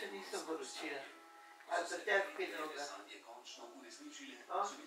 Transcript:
še niso poročila. Ali so tja 5 roga.